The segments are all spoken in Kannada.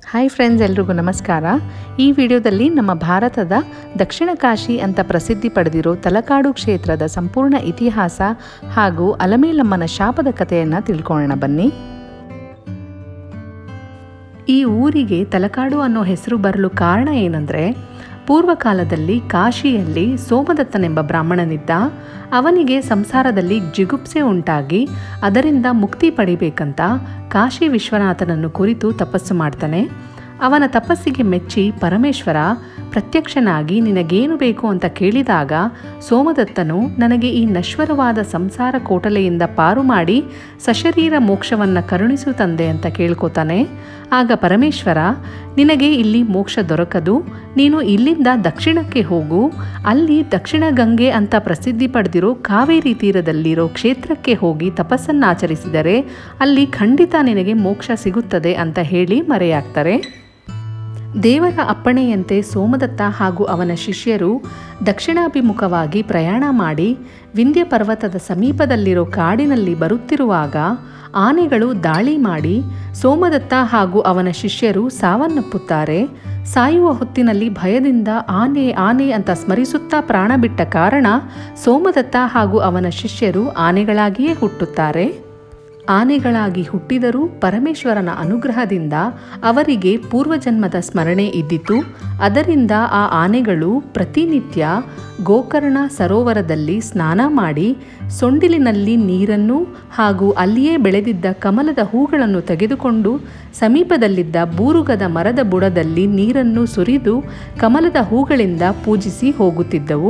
ಹಾಯ್ ಫ್ರೆಂಡ್ಸ್, ಎಲ್ರಿಗೂ ನಮಸ್ಕಾರ. ಈ ವಿಡಿಯೋದಲ್ಲಿ ನಮ್ಮ ಭಾರತದ ದಕ್ಷಿಣ ಕಾಶಿ ಅಂತ ಪ್ರಸಿದ್ಧಿ ಪಡೆದಿರೋ ತಲಕಾಡು ಕ್ಷೇತ್ರದ ಸಂಪೂರ್ಣ ಇತಿಹಾಸ ಹಾಗೂ ಅಲಮೇಲಮ್ಮನ ಶಾಪದ ಕಥೆಯನ್ನು ತಿಳ್ಕೊಳ್ಳೋಣ ಬನ್ನಿ. ಈ ಊರಿಗೆ ತಲಕಾಡು ಅನ್ನೋ ಹೆಸರು ಬರಲು ಕಾರಣ ಏನಂದರೆ, ಪೂರ್ವಕಾಲದಲ್ಲಿ ಕಾಶಿಯಲ್ಲಿ ಸೋಮದತ್ತನೆಂಬ ಬ್ರಾಹ್ಮಣನಿದ್ದ. ಅವನಿಗೆ ಸಂಸಾರದಲ್ಲಿ ಜಿಗುಪ್ಸೆ ಉಂಟಾಗಿ ಅದರಿಂದ ಮುಕ್ತಿ ಪಡಿಬೇಕಂತ ಕಾಶಿ ವಿಶ್ವನಾಥನನ್ನು ಕುರಿತು ತಪಸ್ಸು ಮಾಡ್ತಾನೆ. ಅವನ ತಪಸ್ಸಿಗೆ ಮೆಚ್ಚಿ ಪರಮೇಶ್ವರ ಪ್ರತ್ಯಕ್ಷನಾಗಿ ನಿನಗೇನು ಬೇಕು ಅಂತ ಕೇಳಿದಾಗ ಸೋಮದತ್ತನು ನನಗೆ ಈ ನಶ್ವರವಾದ ಸಂಸಾರ ಕೋಟಲೆಯಿಂದ ಪಾರು ಮಾಡಿ ಸಶರೀರ ಮೋಕ್ಷವನ್ನು ಕರುಣಿಸು ತಂದೆ ಅಂತ ಕೇಳ್ಕೊತಾನೆ. ಆಗ ಪರಮೇಶ್ವರ, ನಿನಗೆ ಇಲ್ಲಿ ಮೋಕ್ಷ ದೊರಕದು, ನೀನು ಇಲ್ಲಿಂದ ದಕ್ಷಿಣಕ್ಕೆ ಹೋಗು, ಅಲ್ಲಿ ದಕ್ಷಿಣ ಗಂಗೆ ಅಂತ ಪ್ರಸಿದ್ಧಿ ಪಡೆದಿರೋ ಕಾವೇರಿ ತೀರದಲ್ಲಿರೋ ಕ್ಷೇತ್ರಕ್ಕೆ ಹೋಗಿ ತಪಸ್ಸನ್ನಾಚರಿಸಿದರೆ ಅಲ್ಲಿ ಖಂಡಿತ ನಿನಗೆ ಮೋಕ್ಷ ಸಿಗುತ್ತದೆ ಅಂತ ಹೇಳಿ ಮರೆಯಾಗ್ತಾರೆ. ದೇವರ ಅಪ್ಪಣೆಯಂತೆ ಸೋಮದತ್ತ ಹಾಗೂ ಅವನ ಶಿಷ್ಯರು ದಕ್ಷಿಣಾಭಿಮುಖವಾಗಿ ಪ್ರಯಾಣ ಮಾಡಿ ವಿಂಧ್ಯ ಪರ್ವತದ ಸಮೀಪದಲ್ಲಿರೋ ಕಾಡಿನಲ್ಲಿ ಬರುತ್ತಿರುವಾಗ ಆನೆಗಳು ದಾಳಿ ಮಾಡಿ ಸೋಮದತ್ತ ಹಾಗೂ ಅವನ ಶಿಷ್ಯರು ಸಾವನ್ನಪ್ಪುತ್ತಾರೆ. ಸಾಯುವ ಹೊತ್ತಿನಲ್ಲಿ ಭಯದಿಂದ ಆನೆ ಆನೆ ಅಂತ ಸ್ಮರಿಸುತ್ತಾ ಪ್ರಾಣ ಬಿಟ್ಟ ಕಾರಣ ಸೋಮದತ್ತ ಹಾಗೂ ಅವನ ಶಿಷ್ಯರು ಆನೆಗಳಾಗಿಯೇ ಹುಟ್ಟುತ್ತಾರೆ. ಆನೆಗಳಾಗಿ ಹುಟ್ಟಿದರೂ ಪರಮೇಶ್ವರನ ಅನುಗ್ರಹದಿಂದ ಅವರಿಗೆ ಪೂರ್ವಜನ್ಮದ ಸ್ಮರಣೆ ಇದ್ದಿತು. ಅದರಿಂದ ಆ ಆನೆಗಳು ಪ್ರತಿನಿತ್ಯ ಗೋಕರ್ಣ ಸರೋವರದಲ್ಲಿ ಸ್ನಾನ ಮಾಡಿ ಸೊಂಡಿಲಿನಲ್ಲಿ ನೀರನ್ನು ಹಾಗೂ ಅಲ್ಲಿಯೇ ಬೆಳೆದಿದ್ದ ಕಮಲದ ಹೂಗಳನ್ನು ತೆಗೆದುಕೊಂಡು ಸಮೀಪದಲ್ಲಿದ್ದ ಬೂರುಗದ ಮರದ ಬುಡದಲ್ಲಿ ನೀರನ್ನು ಸುರಿದು ಕಮಲದ ಹೂಗಳಿಂದ ಪೂಜಿಸಿ ಹೋಗುತ್ತಿದ್ದವು.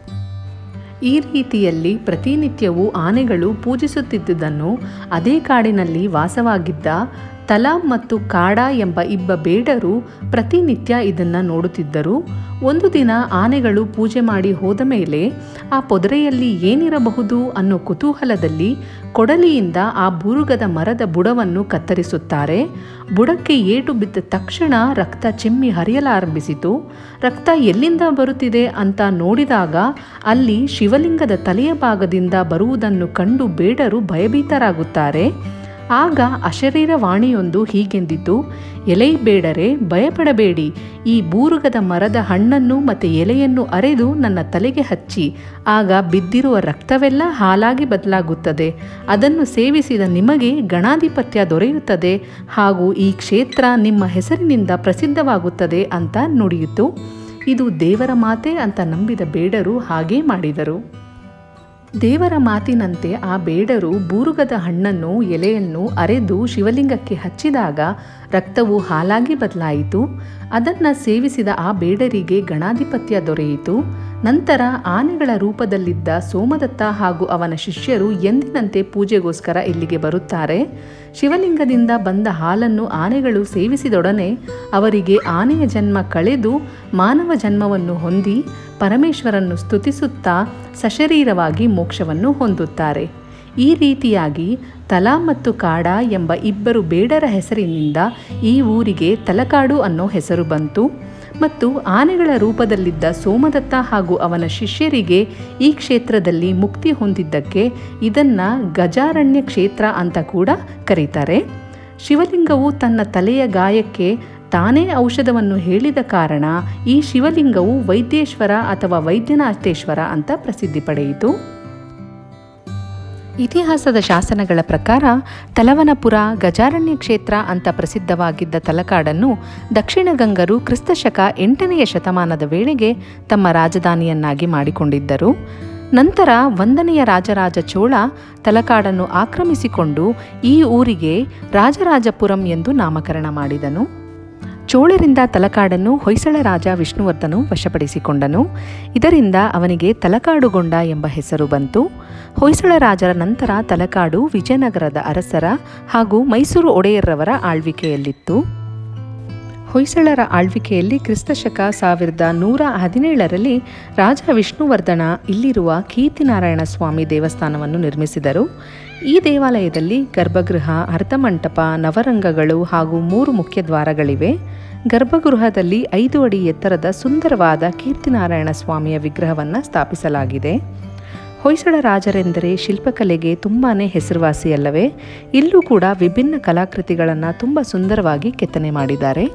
ಈ ರೀತಿಯಲ್ಲಿ ಪ್ರತಿನಿತ್ಯವೂ ಆನೆಗಳು ಪೂಜಿಸುತ್ತಿದ್ದುದನ್ನು ಅದೇ ಕಾಡಿನಲ್ಲಿ ವಾಸವಾಗಿದ್ದ ತಲ ಮತ್ತು ಕಾಡ ಎಂಬ ಇಬ್ಬ ಬೇಡರು ಪ್ರತಿನಿತ್ಯ ಇದನ್ನು ನೋಡುತ್ತಿದ್ದರು. ಒಂದು ದಿನ ಆನೆಗಳು ಪೂಜೆ ಮಾಡಿ ಹೋದ ಮೇಲೆ ಆ ಪೊದರೆಯಲ್ಲಿ ಏನಿರಬಹುದು ಅನ್ನೋ ಕುತೂಹಲದಲ್ಲಿ ಕೊಡಲಿಯಿಂದ ಆ ಬೂರುಗದ ಮರದ ಬುಡವನ್ನು ಕತ್ತರಿಸುತ್ತಾರೆ. ಬುಡಕ್ಕೆ ಏಟು ಬಿದ್ದ ತಕ್ಷಣ ರಕ್ತ ಚಿಮ್ಮಿ ಹರಿಯಲಾರಂಭಿಸಿತು. ರಕ್ತ ಎಲ್ಲಿಂದ ಬರುತ್ತಿದೆ ಅಂತ ನೋಡಿದಾಗ ಅಲ್ಲಿ ಶಿವಲಿಂಗದ ತಲೆಯ ಭಾಗದಿಂದ ಬರುವುದನ್ನು ಕಂಡು ಬೇಡರು ಭಯಭೀತರಾಗುತ್ತಾರೆ. ಆಗ ಅಶರೀರ ವಾಣಿಯೊಂದು ಹೀಗೆಂದಿತು, ಎಲೆ ಬೇಡರೆ ಭಯಪಡಬೇಡಿ, ಈ ಬೂರುಗದ ಮರದ ಹಣ್ಣನ್ನು ಮತ್ತು ಎಲೆಯನ್ನು ಅರೆದು ನನ್ನ ತಲೆಗೆ ಹಚ್ಚಿ, ಆಗ ಬಿದ್ದಿರುವ ರಕ್ತವೆಲ್ಲ ಹಾಲಾಗಿ ಬದಲಾಗುತ್ತದೆ. ಅದನ್ನು ಸೇವಿಸಿದ ನಿಮಗೆ ಗಣಾಧಿಪತ್ಯ ದೊರೆಯುತ್ತದೆ ಹಾಗೂ ಈ ಕ್ಷೇತ್ರ ನಿಮ್ಮ ಹೆಸರಿನಿಂದ ಪ್ರಸಿದ್ಧವಾಗುತ್ತದೆ ಅಂತ ನುಡಿಯಿತು. ಇದು ದೇವರ ಮಾತೆ ಅಂತ ನಂಬಿದ ಬೇಡರು ಹಾಗೇ ಮಾಡಿದರು. ದೇವರ ಮಾತಿನಂತೆ ಆ ಬೇಡರು ಬೂರುಗದ ಹಣ್ಣನ್ನು ಎಲೆಯನ್ನು ಅರೆದು ಶಿವಲಿಂಗಕ್ಕೆ ಹಚ್ಚಿದಾಗ ರಕ್ತವು ಹಾಲಾಗಿ ಬದಲಾಯಿತು. ಅದನ್ನು ಸೇವಿಸಿದ ಆ ಬೇಡರಿಗೆ ಗಣಾಧಿಪತ್ಯ ದೊರೆಯಿತು. ನಂತರ ಆನೆಗಳ ರೂಪದಲ್ಲಿದ್ದ ಸೋಮದತ್ತ ಹಾಗೂ ಅವನ ಶಿಷ್ಯರು ಎಂದಿನಂತೆ ಪೂಜೆಗೋಸ್ಕರ ಇಲ್ಲಿಗೆ ಬರುತ್ತಾರೆ. ಶಿವಲಿಂಗದಿಂದ ಬಂದ ಹಾಲನ್ನು ಆನೆಗಳು ಸೇವಿಸಿದೊಡನೆ ಅವರಿಗೆ ಆನೆಯ ಜನ್ಮ ಕಳೆದು ಮಾನವ ಜನ್ಮವನ್ನು ಹೊಂದಿ ಪರಮೇಶ್ವರನ್ನು ಸ್ತುತಿಸುತ್ತಾ ಸಶರೀರವಾಗಿ ಮೋಕ್ಷವನ್ನು ಹೊಂದುತ್ತಾರೆ. ಈ ರೀತಿಯಾಗಿ ತಲ ಮತ್ತು ಕಾಡ ಎಂಬ ಇಬ್ಬರು ಬೇಡರ ಹೆಸರಿನಿಂದ ಈ ಊರಿಗೆ ತಲಕಾಡು ಅನ್ನೋ ಹೆಸರು ಬಂತು. ಮತ್ತು ಆನೆಗಳ ರೂಪದಲ್ಲಿದ್ದ ಸೋಮದತ್ತ ಹಾಗೂ ಅವನ ಶಿಷ್ಯರಿಗೆ ಈ ಕ್ಷೇತ್ರದಲ್ಲಿ ಮುಕ್ತಿ ಹೊಂದಿದ್ದಕ್ಕೆ ಇದನ್ನು ಗಜಾರಣ್ಯ ಕ್ಷೇತ್ರ ಅಂತ ಕೂಡ ಕರೀತಾರೆ. ಶಿವಲಿಂಗವು ತನ್ನ ತಲೆಯ ಗಾಯಕ್ಕೆ ತಾನೇ ಔಷಧವನ್ನು ಹೇಳಿದ ಕಾರಣ ಈ ಶಿವಲಿಂಗವು ವೈದ್ಯೇಶ್ವರ ಅಥವಾ ವೈದ್ಯನಾಥೇಶ್ವರ ಅಂತ ಪ್ರಸಿದ್ಧಿ ಪಡೆಯಿತು. ಇತಿಹಾಸದ ಶಾಸನಗಳ ಪ್ರಕಾರ ತಲವನಪುರ ಗಜಾರಣ್ಯ ಕ್ಷೇತ್ರ ಅಂತ ಪ್ರಸಿದ್ಧವಾಗಿದ್ದ ತಲಕಾಡನ್ನು ದಕ್ಷಿಣ ಗಂಗರು ಕ್ರಿಸ್ತಶಕ 8ನೇ ಶತಮಾನದ ವೇಳೆಗೆ ತಮ್ಮ ರಾಜಧಾನಿಯನ್ನಾಗಿ ಮಾಡಿಕೊಂಡಿದ್ದರು. ನಂತರ 1ನೇ ರಾಜರಾಜ ಚೋಳ ತಲಕಾಡನ್ನು ಆಕ್ರಮಿಸಿಕೊಂಡು ಈ ಊರಿಗೆ ರಾಜರಾಜಪುರಂ ಎಂದು ನಾಮಕರಣ ಮಾಡಿದನು. ಚೋಳರಿಂದ ತಲಕಾಡನ್ನು ಹೊಯ್ಸಳ ರಾಜ ವಿಷ್ಣುವರ್ಧನು ವಶಪಡಿಸಿಕೊಂಡನು. ಇದರಿಂದ ಅವನಿಗೆ ತಲಕಾಡುಗೊಂಡ ಎಂಬ ಹೆಸರು ಬಂತು. ಹೊಯ್ಸಳ ರಾಜರ ನಂತರ ತಲಕಾಡು ವಿಜಯನಗರದ ಅರಸರ ಹಾಗೂ ಮೈಸೂರು ಒಡೆಯರ್ರವರ ಆಳ್ವಿಕೆಯಲ್ಲಿತ್ತು. ಹೊಯ್ಸಳರ ಆಳ್ವಿಕೆಯಲ್ಲಿ ಕ್ರಿಸ್ತಶಕ 1117ರಲ್ಲಿ ರಾಜ ವಿಷ್ಣುವರ್ಧನ ಇಲ್ಲಿರುವ ಕೀರ್ತಿನಾರಾಯಣ ಸ್ವಾಮಿ ದೇವಸ್ಥಾನವನ್ನು ನಿರ್ಮಿಸಿದರು. ಈ ದೇವಾಲಯದಲ್ಲಿ ಗರ್ಭಗೃಹ, ಅರ್ಧಮಂಟಪ, ನವರಂಗಗಳು ಹಾಗೂ 3 ಮುಖ್ಯ ದ್ವಾರಗಳಿವೆ. ಗರ್ಭಗೃಹದಲ್ಲಿ 5 ಅಡಿ ಎತ್ತರದ ಸುಂದರವಾದ ಕೀರ್ತಿನಾರಾಯಣ ಸ್ವಾಮಿಯ ವಿಗ್ರಹವನ್ನು ಸ್ಥಾಪಿಸಲಾಗಿದೆ. ಹೊಯ್ಸಳ ರಾಜರೆಂದರೆ ಶಿಲ್ಪಕಲೆಗೆ ತುಂಬಾ ಹೆಸರುವಾಸಿ ಅಲ್ಲವೇ? ಇಲ್ಲೂ ಕೂಡ ವಿಭಿನ್ನ ಕಲಾಕೃತಿಗಳನ್ನು ತುಂಬ ಸುಂದರವಾಗಿ ಕೆತ್ತನೆ ಮಾಡಿದ್ದಾರೆ.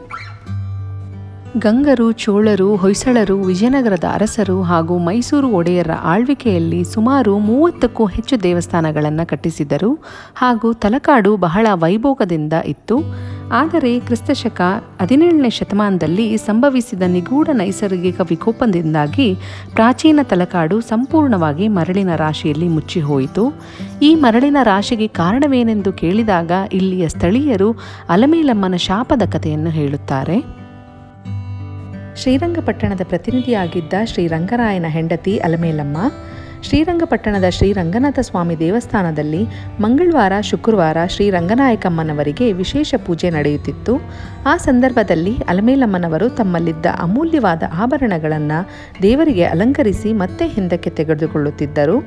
ಗಂಗರು, ಚೋಳರು, ಹೊಯ್ಸಳರು, ವಿಜಯನಗರದ ಅರಸರು ಹಾಗೂ ಮೈಸೂರು ಒಡೆಯರ ಆಳ್ವಿಕೆಯಲ್ಲಿ ಸುಮಾರು 30ಕ್ಕೂ ಹೆಚ್ಚು ದೇವಸ್ಥಾನಗಳನ್ನು ಕಟ್ಟಿಸಿದರು ಹಾಗೂ ತಲಕಾಡು ಬಹಳ ವೈಭೋಗದಿಂದ ಇತ್ತು. ಆದರೆ ಕ್ರಿಸ್ತಶಕ 17ನೇ ಶತಮಾನದಲ್ಲಿ ಸಂಭವಿಸಿದ ನಿಗೂಢ ನೈಸರ್ಗಿಕ ವಿಕೋಪದಿಂದಾಗಿ ಪ್ರಾಚೀನ ತಲಕಾಡು ಸಂಪೂರ್ಣವಾಗಿ ಮರಳಿನ ರಾಶಿಯಲ್ಲಿ ಮುಚ್ಚಿಹೋಯಿತು. ಈ ಮರಳಿನ ರಾಶಿಗೆ ಕಾರಣವೇನೆಂದು ಕೇಳಿದಾಗ ಇಲ್ಲಿಯ ಸ್ಥಳೀಯರು ಅಲಮೇಲಮ್ಮನ ಶಾಪದ ಕಥೆಯನ್ನು ಹೇಳುತ್ತಾರೆ. ಶ್ರೀರಂಗಪಟ್ಟಣದ ಪ್ರತಿನಿಧಿಯಾಗಿದ್ದ ಶ್ರೀರಂಗರಾಯನ ಹೆಂಡತಿ ಅಲಮೇಲಮ್ಮ ಶ್ರೀರಂಗಪಟ್ಟಣದ ಶ್ರೀರಂಗನಾಥ ಸ್ವಾಮಿ ದೇವಸ್ಥಾನದಲ್ಲಿ ಮಂಗಳವಾರ, ಶುಕ್ರವಾರ ಶ್ರೀರಂಗನಾಯಕಮ್ಮನವರಿಗೆ ವಿಶೇಷ ಪೂಜೆ ನಡೆಯುತ್ತಿತ್ತು. ಆ ಸಂದರ್ಭದಲ್ಲಿ ಅಲಮೇಲಮ್ಮನವರು ತಮ್ಮಲ್ಲಿದ್ದ ಅಮೂಲ್ಯವಾದ ಆಭರಣಗಳನ್ನು ದೇವರಿಗೆ ಅಲಂಕರಿಸಿ ಮತ್ತೆ ಹಿಂದಕ್ಕೆ ತೆಗೆದುಕೊಳ್ಳುತ್ತಿದ್ದರು.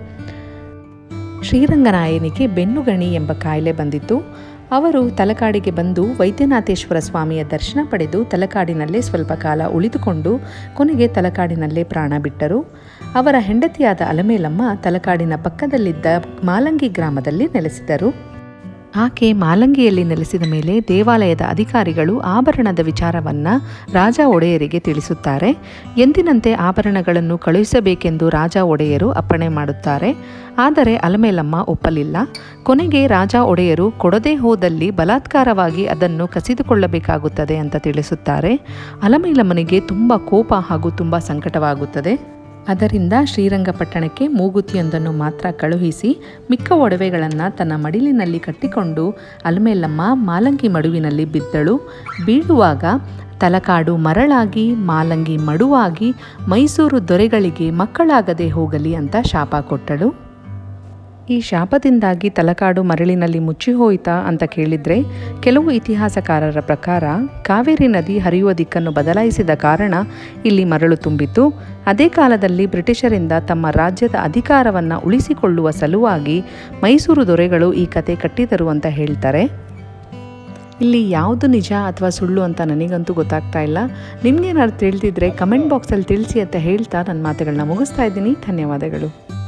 ಶ್ರೀರಂಗನಾಯನಿಗೆ ಬೆನ್ನುಗಣಿ ಎಂಬ ಕಾಯಿಲೆ ಬಂದಿತ್ತು. ಅವರು ತಲಕಾಡಿಗೆ ಬಂದು ವೈದ್ಯನಾಥೇಶ್ವರ ಸ್ವಾಮಿಯ ದರ್ಶನ ಪಡೆದು ತಲಕಾಡಿನಲ್ಲೇ ಸ್ವಲ್ಪ ಕಾಲ ಉಳಿದುಕೊಂಡು ಕೊನೆಗೆ ತಲಕಾಡಿನಲ್ಲೇ ಪ್ರಾಣ ಬಿಟ್ಟರು. ಅವರ ಹೆಂಡತಿಯಾದ ಅಲಮೇಲಮ್ಮ ತಲಕಾಡಿನ ಪಕ್ಕದಲ್ಲಿದ್ದ ಮಾಲಂಗಿ ಗ್ರಾಮದಲ್ಲಿ ನೆಲೆಸಿದರು. ಆಕೆ ಮಾಲಂಗಿಯಲ್ಲಿ ನೆಲೆಸಿದ ಮೇಲೆ ದೇವಾಲಯದ ಅಧಿಕಾರಿಗಳು ಆಭರಣದ ವಿಚಾರವನ್ನು ರಾಜ ಒಡೆಯರಿಗೆ ತಿಳಿಸುತ್ತಾರೆ. ಎಂದಿನಂತೆ ಆಭರಣಗಳನ್ನು ಕಳುಹಿಸಬೇಕೆಂದು ರಾಜ ಒಡೆಯರು ಅಪ್ಪಣೆ ಮಾಡುತ್ತಾರೆ. ಆದರೆ ಅಲಮೇಲಮ್ಮ ಒಪ್ಪಲಿಲ್ಲ. ಕೊನೆಗೆ ರಾಜ ಒಡೆಯರು ಕೊಡದೇ ಹೋದಲ್ಲಿ ಬಲಾತ್ಕಾರವಾಗಿ ಅದನ್ನು ಕಸಿದುಕೊಳ್ಳಬೇಕಾಗುತ್ತದೆ ಅಂತ ತಿಳಿಸುತ್ತಾರೆ. ಅಲಮೇಲಮ್ಮನಿಗೆ ತುಂಬ ಕೋಪ ಹಾಗೂ ತುಂಬ ಸಂಕಟವಾಗುತ್ತದೆ. ಅದರಿಂದ ಶ್ರೀರಂಗಪಟ್ಟಣಕ್ಕೆ ಮೂಗುತಿಯೊಂದನ್ನು ಮಾತ್ರ ಕಳುಹಿಸಿ ಮಿಕ್ಕ ಒಡವೆಗಳನ್ನು ತನ್ನ ಮಡಿಲಿನಲ್ಲಿ ಕಟ್ಟಿಕೊಂಡು ಅಲಮೇಲಮ್ಮ ಮಾಲಂಗಿ ಮಡುವಿನಲ್ಲಿ ಬಿದ್ದಳು. ಬೀಳುವಾಗ ತಲಕಾಡು ಮರಳಾಗಿ, ಮಾಲಂಗಿ ಮಡುವಾಗಿ, ಮೈಸೂರು ದೊರೆಗಳಿಗೆ ಮಕ್ಕಳಾಗದೆ ಹೋಗಲಿ ಅಂತ ಶಾಪ ಕೊಟ್ಟಳು. ಈ ಶಾಪದಿಂದಾಗಿ ತಲಕಾಡು ಮರಳಿನಲ್ಲಿ ಮುಚ್ಚಿಹೋಯಿತಾ ಅಂತ ಕೇಳಿದರೆ, ಕೆಲವು ಇತಿಹಾಸಕಾರರ ಪ್ರಕಾರ ಕಾವೇರಿ ನದಿ ಹರಿಯುವ ದಿಕ್ಕನ್ನು ಬದಲಾಯಿಸಿದ ಕಾರಣ ಇಲ್ಲಿ ಮರಳು ತುಂಬಿತು. ಅದೇ ಕಾಲದಲ್ಲಿ ಬ್ರಿಟಿಷರಿಂದ ತಮ್ಮ ರಾಜ್ಯದ ಅಧಿಕಾರವನ್ನು ಉಳಿಸಿಕೊಳ್ಳುವ ಸಲುವಾಗಿ ಮೈಸೂರು ದೊರೆಗಳು ಈ ಕತೆ ಕಟ್ಟಿದರು ಅಂತ ಹೇಳ್ತಾರೆ. ಇಲ್ಲಿ ಯಾವುದು ನಿಜ ಅಥವಾ ಸುಳ್ಳು ಅಂತ ನನಗಂತೂ ಗೊತ್ತಾಗ್ತಾ ಇಲ್ಲ. ನಿಮಗೇನಾದ್ರು ತಿಳಿದಿದ್ರೆ ಕಮೆಂಟ್ ಬಾಕ್ಸಲ್ಲಿ ತಿಳಿಸಿ ಅಂತ ಹೇಳ್ತಾ ನನ್ನ ಮಾತುಗಳನ್ನ ಮುಗಿಸ್ತಾ ಇದ್ದೀನಿ. ಧನ್ಯವಾದಗಳು.